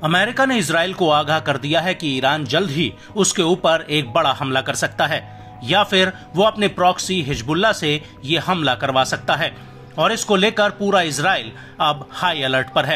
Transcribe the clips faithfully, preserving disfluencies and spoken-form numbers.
America ने Israel को आगाह कर दिया है कि ईरान जल्द ही उसके ऊपर एक बड़ा हमला कर सकता है या फिर वो अपने प्रॉक्सी हिजबुल्लाह से ये हमला करवा सकता है और इसको लेकर पूरा इजराइल अब हाई अलर्ट पर है।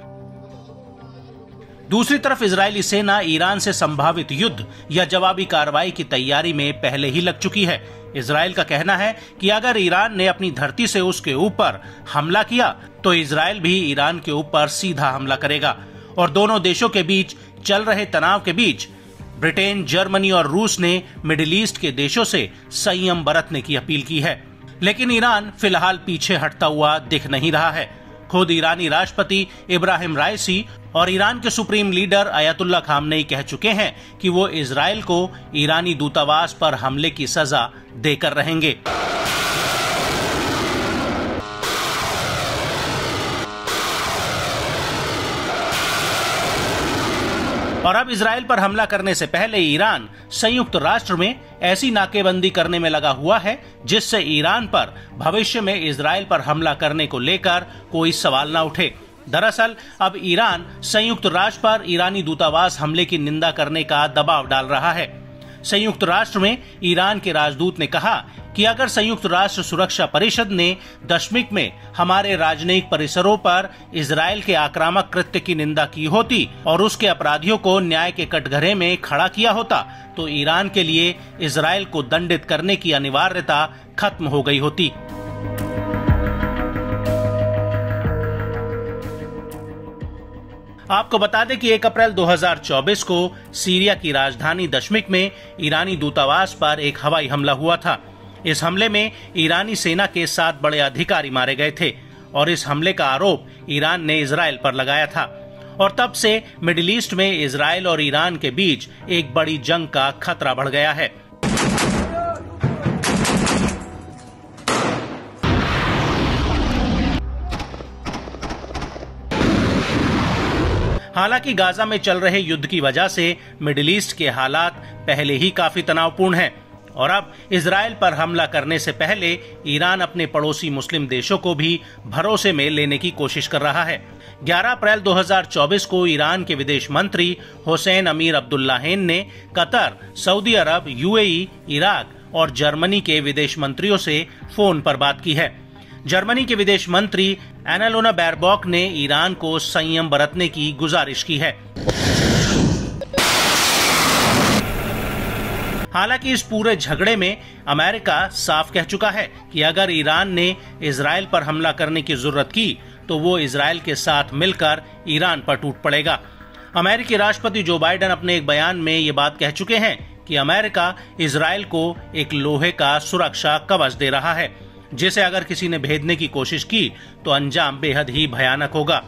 दूसरी तरफ इजरायली सेना ईरान से संभावित युद्ध या जवाबी कार्रवाई की तैयारी में पहले ही लग चुकी है। इजराइल का कहना है कि अगर ईरान ने अपनी धरती से उसके ऊपर हमला किया तो इजराइल भी ईरान के ऊपर सीधा हमला करेगा और दोनों देशों के बीच चल रहे तनाव के बीच ब्रिटेन, जर्मनी और रूस ने मिडिल ईस्ट के देशों से संयम बरतने की अपील की है, लेकिन ईरान फिलहाल पीछे हटता हुआ दिख नहीं रहा है। खुद ईरानी राष्ट्रपति इब्राहिम राइसी और ईरान के सुप्रीम लीडर अयतुल्ला खामनेई कह चुके हैं कि वो इजराइल को ईरानी दूतावास पर हमले की सजा देकर रहेंगे। और अब इजराइल पर हमला करने से पहले ईरान संयुक्त राष्ट्र में ऐसी नाकेबंदी करने में लगा हुआ है जिससे ईरान पर भविष्य में इजराइल पर हमला करने को लेकर कोई सवाल न उठे। दरअसल अब ईरान संयुक्त राष्ट्र पर ईरानी दूतावास हमले की निंदा करने का दबाव डाल रहा है। संयुक्त राष्ट्र में ईरान के राजदूत ने कहा कि अगर संयुक्त राष्ट्र सुरक्षा परिषद ने दशमिक में हमारे राजनयिक परिसरों पर इजराइल के आक्रामक कृत्य की निंदा की होती और उसके अपराधियों को न्याय के कटघरे में खड़ा किया होता तो ईरान के लिए इजराइल को दंडित करने की अनिवार्यता खत्म हो गई होती। आपको बता दें कि एक अप्रैल दो हज़ार चौबीस को सीरिया की राजधानी दशमिक में ईरानी दूतावास पर एक हवाई हमला हुआ था। इस हमले में ईरानी सेना के सात बड़े अधिकारी मारे गए थे और इस हमले का आरोप ईरान ने इजराइल पर लगाया था और तब से मिडिल ईस्ट में इजराइल और ईरान के बीच एक बड़ी जंग का खतरा बढ़ गया है। हालांकि गाजा में चल रहे युद्ध की वजह से मिडिल ईस्ट के हालात पहले ही काफी तनावपूर्ण हैं और अब इजराइल पर हमला करने से पहले ईरान अपने पड़ोसी मुस्लिम देशों को भी भरोसे में लेने की कोशिश कर रहा है। ग्यारह अप्रैल दो हज़ार चौबीस को ईरान के विदेश मंत्री हुसैन अमीर अब्दुल्लाहिन ने Qatar, Saudi Arabia, UAE, Iraq और जर्मनी के विदेश मंत्रियों से फोन पर बात की है। जर्मनी के विदेश मंत्री एनालोना बैरबॉक ने ईरान को संयम बरतने की गुजारिश की है। हालांकि इस पूरे झगड़े में अमेरिका साफ कह चुका है कि अगर ईरान ने इजराइल पर हमला करने की जरूरत की तो वो इजराइल के साथ मिलकर ईरान पर टूट पड़ेगा। अमेरिकी राष्ट्रपति जो बाइडेन अपने एक बयान में ये बात कह चुके हैं कि अमेरिका इजराइल को एक लोहे का सुरक्षा कवच दे रहा है जिसे अगर किसी ने भेदने की कोशिश की तो अंजाम बेहद ही भयानक होगा।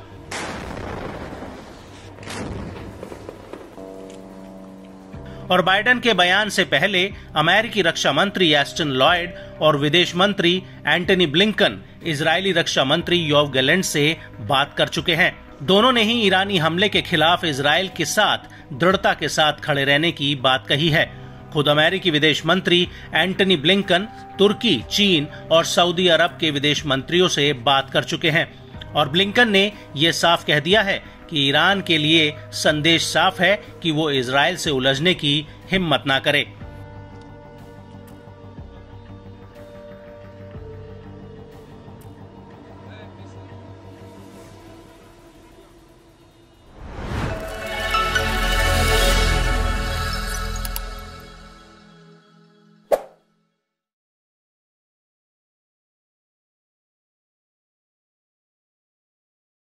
और बाइडेन के बयान से पहले अमेरिकी रक्षा मंत्री एस्टन लॉयड और विदेश मंत्री एंटनी ब्लिंकन इजरायली रक्षा मंत्री योव गैलेंट से बात कर चुके हैं। दोनों ने ही ईरानी हमले के खिलाफ इजराइल के साथ दृढ़ता के साथ खड़े रहने की बात कही है। खुद अमेरिकी विदेश मंत्री एंटनी ब्लिंकन तुर्की, चीन और सऊदी अरब के विदेश मंत्रियों से बात कर चुके हैं और ब्लिंकन ने ये साफ कह दिया है कि ईरान के लिए संदेश साफ है कि वो इजराइल से उलझने की हिम्मत ना करे।